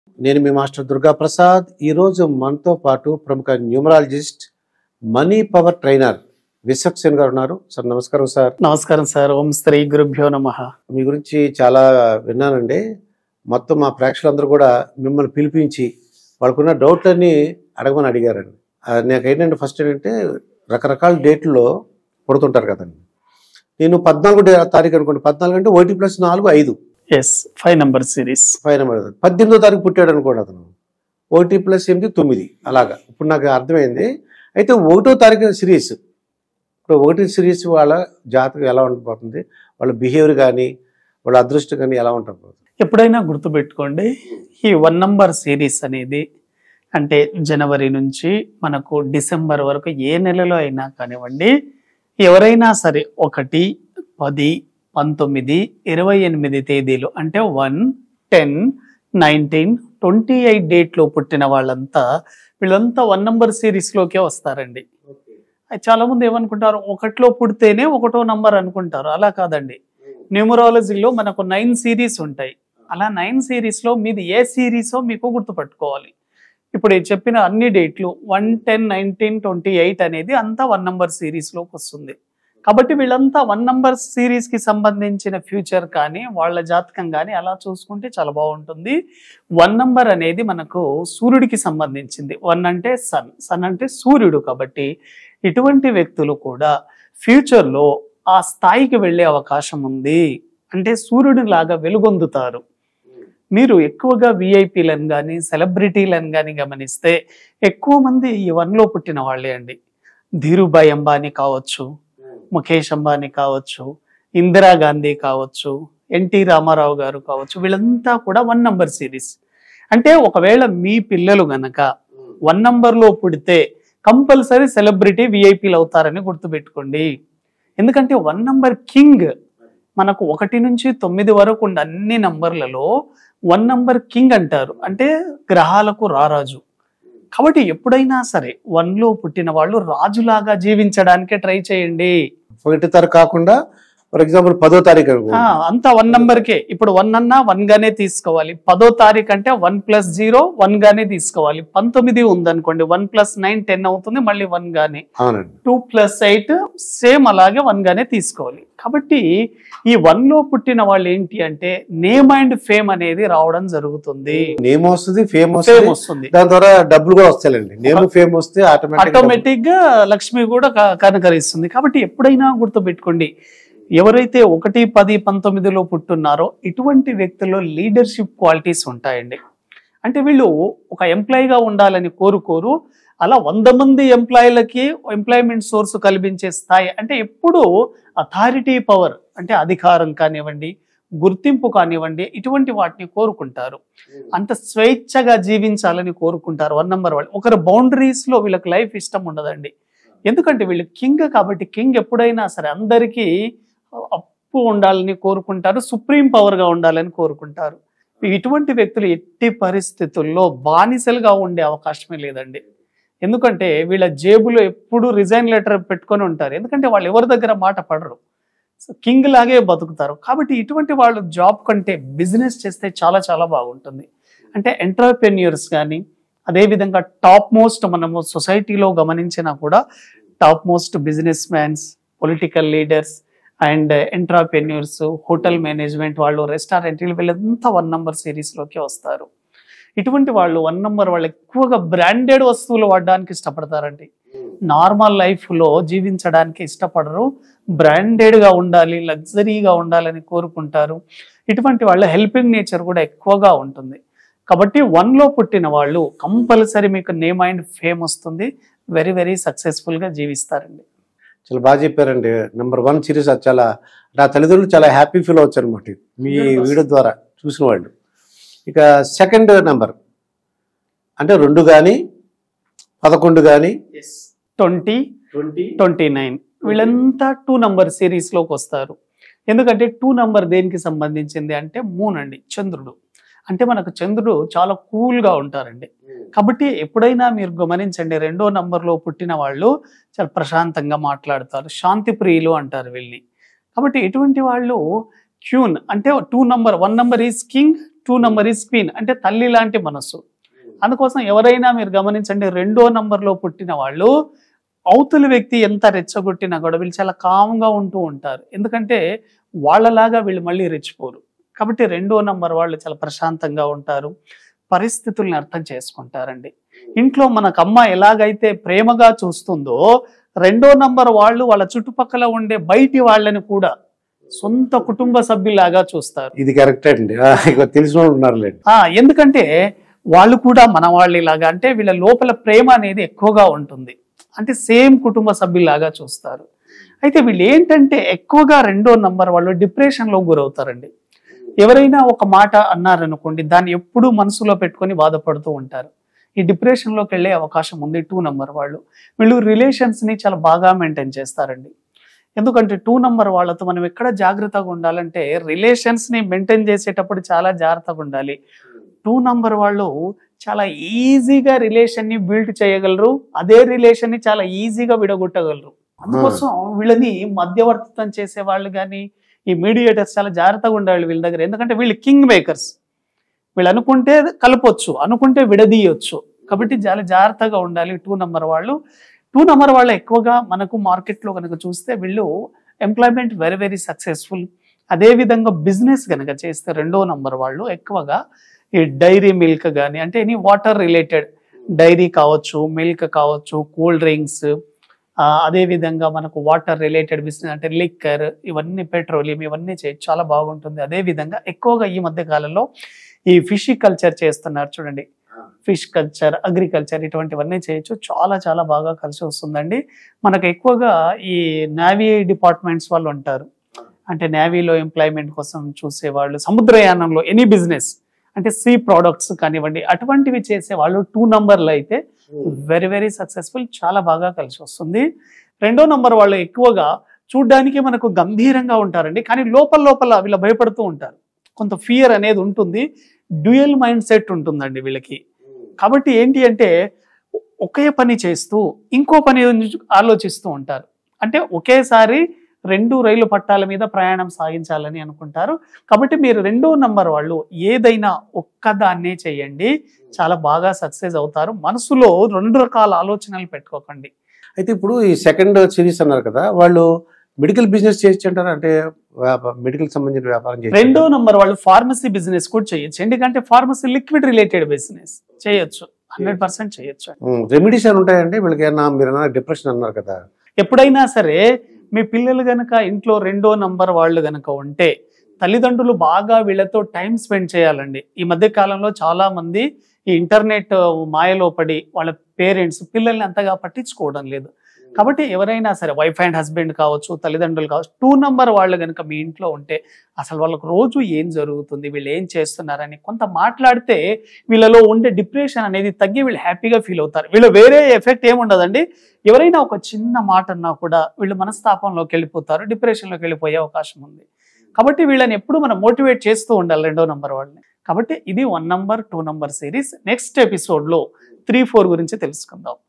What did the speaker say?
నేను మీ మాస్టర్ దుర్గా ప్రసాద్. ఈరోజు మనతో పాటు ప్రముఖ numerologist, money power trainer Vishwaksen garu ఉన్నారు. సార్ నమస్కారం. సార్ నమస్కారం సార్. ఓం శ్రీ గురుభ్యో నమః. మీ గురించి చాలా విన్నానండి. మొత్తం మా ప్రేక్షకులందరూ కూడా మిమ్మల్ని పిలిపించి వాళ్ళకున్న డౌట్లన్నీ అడగమని అడిగారండి. నాకు ఏంటంటే ఫస్ట్ ఏంటంటే రకరకాల డేట్లో పుడుతుంటారు కదండి. నేను 14 తారీఖు అనుకోండి, 14 అంటే 1+4 5 5 నంబర్ సిరీస్. 5 నెంబర్. 18వ తారీఖు పుట్టాడు అనుకోండి అతను, 1+8 9 అలాగా. ఇప్పుడు నాకు అర్థమైంది. అయితే 1వ తారీఖు సిరీస్, ఇప్పుడు 1 సిరీస్ వాళ్ళ జాతకం ఎలా ఉండిపోతుంది, వాళ్ళ బిహేవియర్ కానీ వాళ్ళ అదృష్టం కానీ ఎలా ఉంటుంది? ఎప్పుడైనా గుర్తుపెట్టుకోండి, ఈ 1 నంబర్ సిరీస్ అనేది అంటే జనవరి నుంచి మనకు డిసెంబర్ వరకు ఏ నెలలో అయినా కానివ్వండి, ఎవరైనా సరే 1, 10, 19, 28 తేదీలు అంటే 1, 10, 19, 28 డేట్లో పుట్టిన వీళ్ళంతా 1 నంబర్ సిరీస్లోకే వస్తారండి. చాలా మంది ఏమనుకుంటారు, 1లో పుడితేనే 1వ నంబర్ అనుకుంటారు. అలా కాదండి. న్యూమరాలజీలో మనకు 9 సిరీస్ ఉంటాయి. అలా 9 సిరీస్లో మీది ఏ సిరీసో మీకు గుర్తుపట్టుకోవాలి. ఇప్పుడు చెప్పిన అన్ని డేట్లు 1, 10, 19, 28 అనేది అంతా 1 నంబర్ సిరీస్లోకి వస్తుంది. కాబట్టి వీళ్ళంతా 1 నంబర్ సిరీస్కి సంబంధించిన ఫ్యూచర్ కానీ వాళ్ళ జాతకం కానీ అలా చూసుకుంటే చాలా బాగుంటుంది. 1 నంబర్ అనేది మనకు సూర్యుడికి సంబంధించింది. 1 అంటే సన్ అంటే సూర్యుడు. కాబట్టి ఇటువంటి వ్యక్తులు కూడా ఫ్యూచర్లో ఆ స్థాయికి వెళ్ళే అవకాశం ఉంది. అంటే సూర్యుడి లాగా వెలుగొందుతారు. మీరు ఎక్కువగా విఐపీలను కానీ సెలబ్రిటీలను కానీ గమనిస్తే ఎక్కువ మంది ఈ 1లో పుట్టిన వాళ్ళే అండి. ధీరుభాయ్ అంబానీ కావచ్చు, ముఖేష్ అంబానీ కావచ్చు, ఇందిరాగాంధీ కావచ్చు, ఎన్టీ రామారావు గారు కావచ్చు, వీళ్ళంతా కూడా 1 నంబర్ సిరీస్. అంటే ఒకవేళ మీ పిల్లలు గనక 1 నంబర్లో పుడితే కంపల్సరీ సెలబ్రిటీ విఐపీలు అవుతారని గుర్తుపెట్టుకోండి. ఎందుకంటే 1 నంబర్ కింగ్ మనకు 1 నుంచి 9 వరకు ఉన్న అన్ని నంబర్లలో 1 నంబర్ కింగ్ అంటారు. అంటే గ్రహాలకు రారాజు. కాబట్టి ఎప్పుడైనా సరే 1లో పుట్టిన వాళ్ళు రాజులాగా జీవించడానికే ట్రై చేయండి. 1 తారీఖు కాకుండా ఫర్ ఎగ్జాంపుల్ 10వ తారీఖు అంతా 1 నంబర్కే. ఇప్పుడు 1 అన్నా 1 గానే తీసుకోవాలి. 10వ తారీఖు అంటే 1+0 1 గానే తీసుకోవాలి. 19 ఉందనుకోండి, 1+9 10 అవుతుంది, మళ్ళీ 1 గానే. 2+8 సేమ్ అలాగే 1 గానే తీసుకోవాలి. కాబట్టి ఈ 1లో పుట్టిన వాళ్ళు ఏంటి అంటే నేమ్ అండ్ ఫేమ్ అనేది రావడం జరుగుతుంది. నేమ్ వస్తుంది, ఫేమ్ వస్తుంది, దాని ద్వారా డబ్బులు కూడా వస్తాయండి. నేమ్ ఫేమ్ వస్తే ఆటోమేటిక్ గా లక్ష్మి కూడా కనకరిస్తుంది. కాబట్టి ఎప్పుడైనా గుర్తుపెట్టుకోండి, ఎవరైతే 1, 10, 19లో పుట్టున్నారో ఇటువంటి వ్యక్తుల్లో లీడర్షిప్ క్వాలిటీస్ ఉంటాయండి. అంటే వీళ్ళు ఒక ఎంప్లాయీగా ఉండాలని కోరుకోరు. అలా 100 మంది ఎంప్లాయీలకి ఎంప్లాయ్మెంట్ సోర్స్ కల్పించే స్థాయి, అంటే ఎప్పుడు అథారిటీ పవర్ అంటే అధికారం కానివ్వండి, గుర్తింపు కానివ్వండి, ఇటువంటి వాటిని కోరుకుంటారు. అంత స్వేచ్ఛగా జీవించాలని కోరుకుంటారు 1 నంబర్ వాళ్ళు. ఒకరు బౌండరీస్లో వీళ్ళకి లైఫ్ ఇష్టం ఉండదండి. ఎందుకంటే వీళ్ళు కింగ్ కాబట్టి, కింగ్ ఎప్పుడైనా సరే అందరికీ అప్పు ఉండాలని కోరుకుంటారు, సుప్రీం పవర్గా ఉండాలని కోరుకుంటారు. ఇటువంటి వ్యక్తులు ఎట్టి పరిస్థితుల్లో బానిసలుగా ఉండే అవకాశమే లేదండి. ఎందుకంటే వీళ్ళ జేబులో ఎప్పుడు రిజైన్ లెటర్ పెట్టుకొని ఉంటారు. ఎందుకంటే వాళ్ళు ఎవరి దగ్గర మాట పడరు, కింగ్ లాగే బతుకుతారు. కాబట్టి ఇటువంటి వాళ్ళు జాబ్ కంటే బిజినెస్ చేస్తే చాలా చాలా బాగుంటుంది. అంటే ఎంటర్‌ప్రెన్యూర్స్ కానీ, అదేవిధంగా టాప్ మోస్ట్ మనము సొసైటీలో గమనించినా కూడా top most business mans, political leaders and entrepreneurs, hotel management వాళ్ళు, రెస్టారెంట్లు, వీళ్ళంతా 1 నంబర్ సిరీస్లోకి వస్తారు. ఇటువంటి వాళ్ళు 1 నంబర్ వాళ్ళు ఎక్కువగా బ్రాండెడ్ వస్తువులు వాడడానికి ఇష్టపడతారండి. నార్మల్ లైఫ్లో జీవించడానికి ఇష్టపడరు. బ్రాండెడ్గా ఉండాలి, లగ్జరీగా ఉండాలని కోరుకుంటారు. ఇటువంటి వాళ్ళ హెల్పింగ్ నేచర్ కూడా ఎక్కువగా ఉంటుంది. కాబట్టి 1లో పుట్టిన వాళ్ళు కంపల్సరీ మీకు నేమ్ అండ్ ఫేమ్ వస్తుంది. వెరీ వెరీ సక్సెస్ఫుల్గా జీవిస్తారండి. చాలా బాగా చెప్పారండి. నెంబర్ 1 సిరీస్ అది చాలా, నా తల్లిదండ్రులు చాలా హ్యాపీ ఫీల్ అవచ్చు అనమాట మీ వీడియో ద్వారా చూసిన వాళ్ళు. ఇక సెకండ్ నెంబర్ అంటే 2 కానీ 11 కానీ 20, 29 వీళ్ళంతా 2 నంబర్ సిరీస్లోకి వస్తారు. ఎందుకంటే 2 నంబర్ దేనికి సంబంధించింది అంటే మూన్ అండి, చంద్రుడు. అంటే మనకు చంద్రుడు చాలా కూల్గా ఉంటారండి. కాబట్టి ఎప్పుడైనా మీరు గమనించండి, 2వ నంబర్లో పుట్టిన వాళ్ళు చాలా ప్రశాంతంగా మాట్లాడతారు, శాంతి ప్రియులు అంటారు వీళ్ళని. కాబట్టి ఎటువంటి వాళ్ళు క్యూన్ అంటే 2 number, 1 number is king, 2 number is queen అంటే తల్లి లాంటి మనసు. అందుకోసం ఎవరైనా మీరు గమనించండి, 2వ నంబర్లో పుట్టిన వాళ్ళు అవతలి వ్యక్తి ఎంత రెచ్చగొట్టినా కూడా వీళ్ళు చాలా కామ్గా ఉంటూ ఉంటారు. ఎందుకంటే వాళ్ళలాగా వీళ్ళు మళ్ళీ రెచ్చిపోరు. కాబట్టి 2వ నంబర్ వాళ్ళు చాలా ప్రశాంతంగా ఉంటారు, పరిస్థితుల్ని అర్థం చేసుకుంటారండి. ఇంట్లో మనకు అమ్మ ఎలాగైతే ప్రేమగా చూస్తుందో 2వ నంబర్ వాళ్ళు వాళ్ళ చుట్టుపక్కల ఉండే బయటి వాళ్ళని కూడా సొంత కుటుంబ సభ్యులాగా చూస్తారు. ఇది కరెక్ట్ అండి, తెలిసిన వాళ్ళు ఉన్నారులేండి. ఎందుకంటే వాళ్ళు కూడా మన వాళ్ళలాగా, అంటే వీళ్ళ లోపల ప్రేమ అనేది ఎక్కువగా ఉంటుంది, అంటే సేమ్ కుటుంబ సభ్యులాగా చూస్తారు. అయితే వీళ్ళు ఏంటంటే ఎక్కువగా 2వ నంబర్ వాళ్ళు డిప్రెషన్లో గురవుతారండి. ఎవరైనా ఒక మాట అన్నారనుకోండి, దాన్ని ఎప్పుడూ మనసులో పెట్టుకొని బాధపడుతూ ఉంటారు. ఈ డిప్రెషన్లోకి వెళ్ళే అవకాశం ఉంది 2 నంబర్ వాళ్ళు. వీళ్ళు రిలేషన్స్ని చాలా బాగా మెయింటైన్ చేస్తారండి. ఎందుకంటే 2 నంబర్ వాళ్ళతో మనం ఎక్కడ జాగ్రత్తగా ఉండాలంటే రిలేషన్స్ని మెయింటైన్ చేసేటప్పుడు చాలా జాగ్రత్తగా ఉండాలి. 2 నంబర్ వాళ్ళు చాలా ఈజీగా రిలేషన్ని బిల్డ్ చేయగలరు, అదే రిలేషన్ని చాలా ఈజీగా విడగొట్టగలరు. అందుకోసం వీళ్ళని మధ్యవర్తిత్వం చేసే వాళ్ళు కానీ ఈ మీడియేటర్స్ చాలా జాగ్రత్తగా ఉండాలి వీళ్ళ దగ్గర. ఎందుకంటే వీళ్ళు కింగ్ మేకర్స్, వీళ్ళు అనుకుంటే కలపొచ్చు, అనుకుంటే విడదీయొచ్చు. కాబట్టి చాలా జాగ్రత్తగా ఉండాలి 2 నంబర్ వాళ్ళు. 2 నంబర్ వాళ్ళు ఎక్కువగా మనకు మార్కెట్లో కనుక చూస్తే వీళ్ళు ఎంప్లాయ్మెంట్ వెరీ వెరీ సక్సెస్ఫుల్. అదేవిధంగా బిజినెస్ కనుక చేస్తే 2వ నంబర్ వాళ్ళు ఎక్కువగా ఈ డైరీ మిల్క్ కానీ, అంటే ఎనీ వాటర్ రిలేటెడ్ డైరీ కావచ్చు, మిల్క్ కావచ్చు, కూల్ డ్రింక్స్, అదేవిధంగా మనకు వాటర్ రిలేటెడ్ బిజినెస్ అంటే లిక్కర్, ఇవన్నీ పెట్రోలియం, ఇవన్నీ చేయొచ్చు, చాలా బాగుంటుంది. అదేవిధంగా ఎక్కువగా ఈ మధ్య కాలంలో ఈ ఫిష్ కల్చర్ చేస్తున్నారు చూడండి, ఫిష్ కల్చర్, అగ్రికల్చర్, ఇటువంటివన్నీ చేయొచ్చు, చాలా చాలా బాగా కలిసి వస్తుందండి. మనకు ఎక్కువగా ఈ నేవీ డిపార్ట్మెంట్స్ వాళ్ళు ఉంటారు, అంటే నేవీలో ఎంప్లాయ్మెంట్ కోసం చూసేవాళ్ళు, సముద్రయానంలో ఎనీ బిజినెస్ అంటే సీ ప్రోడక్ట్స్ కానివ్వండి, అటువంటివి చేసే వాళ్ళు 2 నంబర్లో అయితే వెరీ వెరీ సక్సెస్ఫుల్, చాలా బాగా కలిసి వస్తుంది. 2వ నంబర్ వాళ్ళు ఎక్కువగా చూడ్డానికి మనకు గంభీరంగా ఉంటారండి, కానీ లోపల లోపల వీళ్ళు భయపడుతూ ఉంటారు, కొంత ఫియర్ అనేది ఉంటుంది, డ్యూయల్ మైండ్ సెట్ ఉంటుందండి వీళ్ళకి. కాబట్టి ఏంటి అంటే ఒకే పని చేస్తూ ఇంకో పని ఆలోచిస్తూ ఉంటారు, అంటే ఒకేసారి 2 రైలు పట్టాల మీద ప్రయాణం సాగించాలని అనుకుంటారు. కాబట్టి మీరు 2వ నంబర్ వాళ్ళు ఏదైనా ఒక్కదాన్నే చేయండి, చాలా బాగా సక్సెస్ అవుతారు. మనసులో 2 రకాల ఆలోచనలు పెట్టుకోకండి. అయితే ఇప్పుడు ఈ సెకండ్ సిరీస్ అన్నారు కదా, వాళ్ళు మెడికల్ బిజినెస్ చేయొచ్చు అంటారు, అంటే మెడికల్ సంబంధించిన వ్యాపారం చేయొచ్చు. 2వ నంబర్ వాళ్ళు ఫార్మసీ బిజినెస్ కూడా చేయొచ్చు, ఎందుకంటే ఫార్మసీ లిక్విడ్ రిలేటెడ్ బిజినెస్ చేయొచ్చు, 100% చేయొచ్చు. రెమెడీస్ అని ఉంటాయండి వీళ్ళకి? ఏమన్నా మీరు డిప్రెషన్ అన్నారు కదా, ఎప్పుడైనా సరే మీ పిల్లలు గనక ఇంట్లో 2వ నంబర్ వాళ్ళు గనక ఉంటే తల్లిదండ్రులు బాగా వీళ్ళతో టైం స్పెండ్ చేయాలండి. ఈ మధ్య కాలంలో చాలా మంది ఈ ఇంటర్నెట్ మాయలో పడి వాళ్ళ పేరెంట్స్ పిల్లల్ని అంతగా పట్టించుకోవడం లేదు. కాబట్టి ఎవరైనా సరే వైఫ్ అండ్ హస్బెండ్ కావచ్చు, తల్లిదండ్రులు కావచ్చు, 2 నంబర్ వాళ్ళు కనుక మీ ఇంట్లో ఉంటే అసలు వాళ్ళకు రోజు ఏం జరుగుతుంది, వీళ్ళు ఏం చేస్తున్నారని కొంత మాట్లాడితే వీళ్ళలో ఉండే డిప్రెషన్ అనేది తగ్గి వీళ్ళు హ్యాపీగా ఫీల్ అవుతారు. వీళ్ళు వేరే ఎఫెక్ట్ ఏముండదండి, ఎవరైనా ఒక చిన్న మాట అన్నా కూడా వీళ్ళు మనస్తాపంలోకి వెళ్ళిపోతారు, డిప్రెషన్లోకి వెళ్ళిపోయే అవకాశం ఉంది. కాబట్టి వీళ్ళని ఎప్పుడు మనం మోటివేట్ చేస్తూ ఉండాలి 2వ నంబర్ వాళ్ళని. కాబట్టి ఇది 1 నంబర్ 2 నంబర్ సిరీస్. నెక్స్ట్ ఎపిసోడ్లో 3, 4 గురించి తెలుసుకుందాం.